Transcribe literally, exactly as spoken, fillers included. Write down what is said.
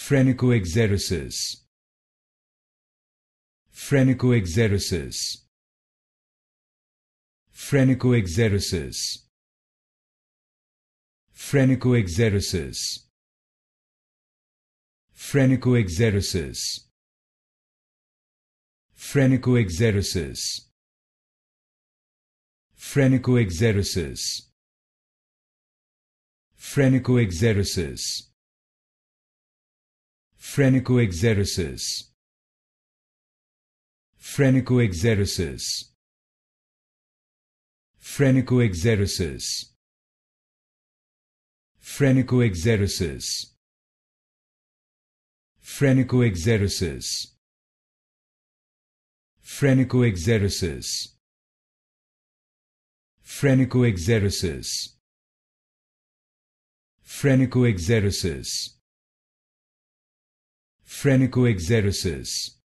Phrenicoexeresis. Phrenicoexeresis. Phrenicoexeresis. Phrenicoexeresis. Phrenicoexeresis. Phrenicoexeresis. Phrenicoexeresis. Phrenicoexeresis. Phrenicoexeresis. Phrenicoexeresis. Phrenicoexeresis. Phrenicoexeresis. Phrenicoexeresis. Phrenicoexeresis. Phrenicoexeresis. Phrenicoexeresis. Phrenicoexeresis.